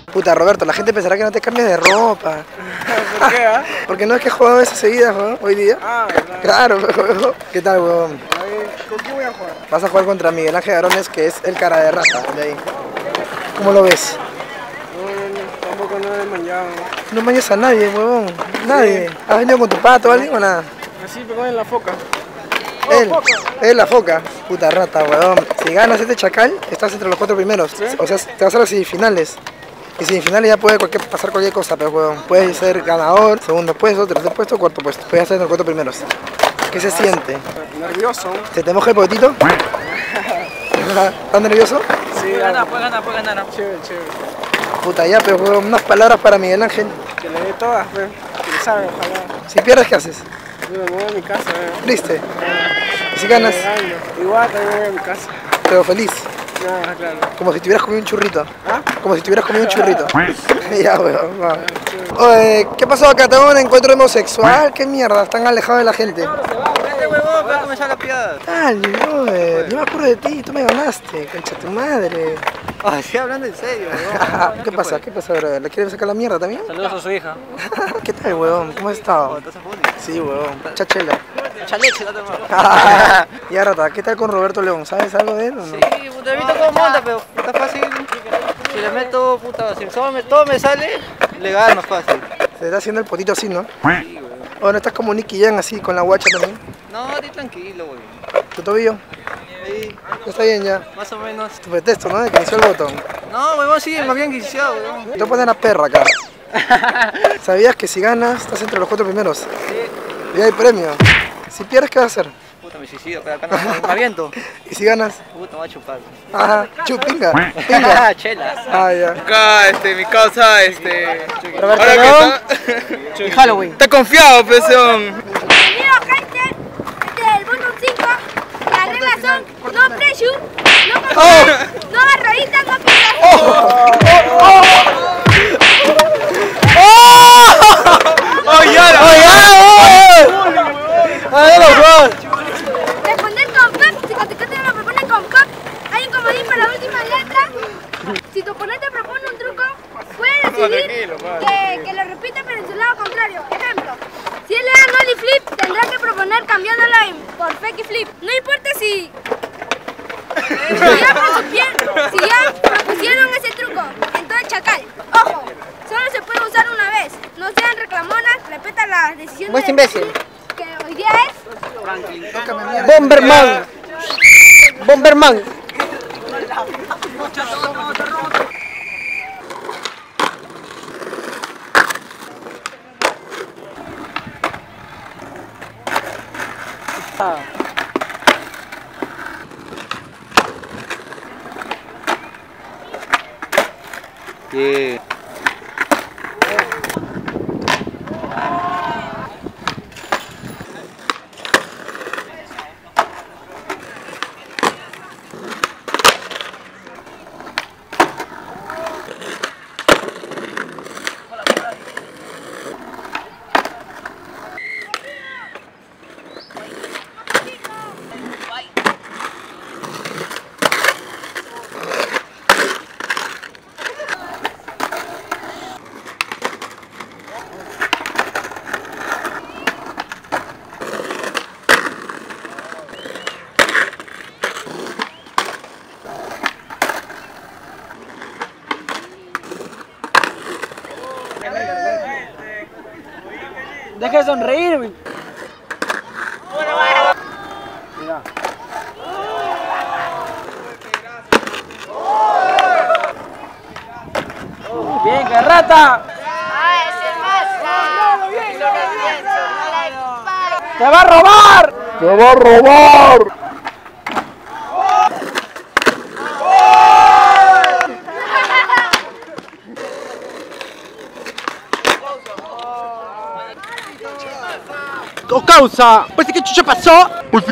Puta, Roberto, la gente pensará que no te cambias de ropa. ¿Por qué, ah? Porque no es que he jugado veces seguidas, ¿no? Hoy día. Ah, verdad. Claro, weón. ¿Qué tal, weón? A ver, ¿con quién voy a jugar? Vas a jugar contra Miguel Ángel Arones, que es el cara de rata de ahí. ¿Cómo lo ves? No, tampoco no he manchado. No mañas a nadie, huevón. Nadie. ¿Has venido con tu pato o alguien o nada? Así, pero en la foca. Él, la foca. Puta rata, huevón. Si ganas este chacal, estás entre los 4 primeros. ¿Sí? O sea, te vas a las semifinales. Y semifinales ya puede pasar cualquier cosa, pero huevón. Puedes ser ganador, segundo puesto, tercer puesto, cuarto puesto. Puedes estar entre los 4 primeros. ¿Qué se siente? Nervioso. ¿Se te moja el potito? ¿Estás nervioso? Sí, Puede ganar. Chévere, chévere. Puta ya, pero huevón, unas palabras para Miguel Ángel. Que le dé todas, pues. Que le sabe, ojalá. Si pierdes, ¿qué haces? Yo me voy a mi casa, Triste. ¿Y si ganas? Igual también me voy a mi casa. Pero feliz. Nada, claro. Como si te hubieras comido un churrito. ¿Ah? Como si te hubieras comido un churrito. Ya, weón. Va. Chévere. Oye, ¿qué pasó acá? ¿Tengo un encuentro homosexual? ¿Qué mierda? Están alejados de la gente. Este huevón va a comenzar la piada. Dale, brother. Yo me acuerdo de ti, tú me ganaste, concha tu madre. Ay, estoy hablando en serio, huevón. ¿Qué pasa? ¿Qué pasa, brother? ¿Le quieren sacar la mierda también? Saludos a su hija. ¿Qué tal, weón? ¿Cómo has estado? ¿Estás a funny? Sí, weón. Chachela. Chaleche, la tengo. Y ahora, ¿qué tal con Roberto León? ¿Sabes algo de él o no? Sí, puta, he visto cómo monta, pero puta fácil. Si le meto, puta, si todo me sale, le gano fácil. Se está haciendo el potito así, ¿no? Sí, weón. Bueno, estás como Nicky Jam así, con la guacha también. No, estoy tranquilo, weón. ¿Tu tobillo? Ahí, Ya está bien ya. más o menos. Tu pretexto, ¿no? De que inició el botón. No, huevón, sí, me habían guiseado, weón. Te voy a poner una perra acá. ¿Sabías que si ganas, estás entre los 4 primeros? Sí. Y hay premio. Si pierdes, ¿qué vas a hacer? Puta, me suicido, pero acá no me aviento. ¿Y si ganas? Puta, me va a chupar. Ajá, chupinga. Pinga. Chela. Ah, ya. Acá, mi causa, Roberto ahora León. que Y Halloween. está confiado, presión. Bienvenido, gente del Bonus 5. Las reglas son no pressure, no control, no agarraditas, no pisar. Responder con pep, si contestaste lo proponen con pep. Hay un comodín para la última letra. Si tu oponente propone un truco, puede decidir que lo repita pero en su lado contrario. Ejemplo, si él le da nollie flip, tendrá que proponer cambiándolo por fake flip. No importa si ya propusieron ese truco. Entonces, chacal, ojo, solo se puede usar una vez. No sean reclamonas, respeta las decisiones. Pues imbécil. Que hoy día es Bomberman. Bomberman. Yeah. Deja de sonreír, güey. Mira. Bien, garrata. ¡Te va a robar! ¡Te va a robar! ¡O causa! Pues qué chucha pasó.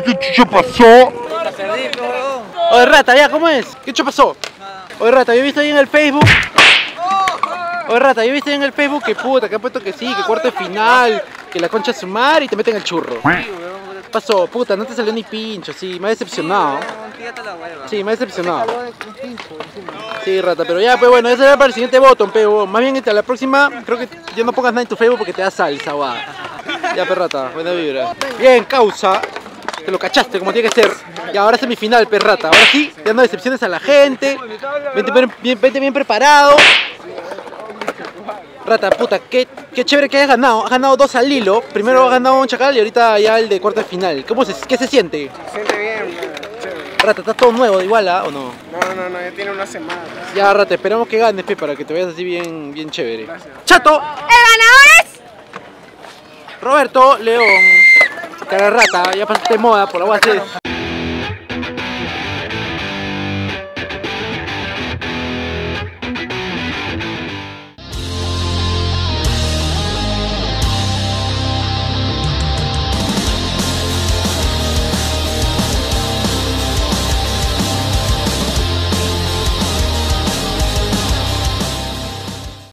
La perdí, huevón. Oye, rata, ya, ¿cómo es? ¿Qué chucha pasó? Oye, rata, yo he visto ahí en el Facebook. Oye, rata, yo he visto ahí en el Facebook que puta, que han puesto que sí, que cuarto de final, que la concha es su madre y te meten el churro. Sí, huevón, Pasó, puta, no te salió ni pincho, sí, me ha decepcionado. Tírate la hueva. Sí, me ha decepcionado. Sí, rata, pero ya, pues bueno, eso era para el siguiente botón, pero más bien a la próxima, creo que ya no pongas nada en tu Facebook porque te da salsa, guau. Ya, perrata, buena vibra. Bien, causa. Te lo cachaste como tiene que ser. Y ahora semifinal, perrata. Ahora sí, ya no decepciones a la gente. Vente bien preparado. Rata, puta, qué chévere que hayas ganado. Has ganado 2 al hilo. Primero has ganado un chacal y ahorita ya el de cuarto de final. ¿Qué se siente? Se siente bien, chévere. Rata, ¿estás todo nuevo de igual, o no? No, ya tiene una semana. Ya, Rata, esperamos que ganes, pe, para que te vayas así bien chévere. Gracias. ¡Chato! El ganador es... Roberto León. Cara rata, ya pasaste moda por la base.